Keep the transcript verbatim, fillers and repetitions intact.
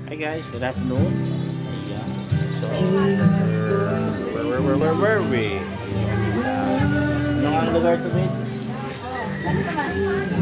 Hi guys, good afternoon. Ayan. So, where, where, where, where were we? Ano ang lugar to, babe?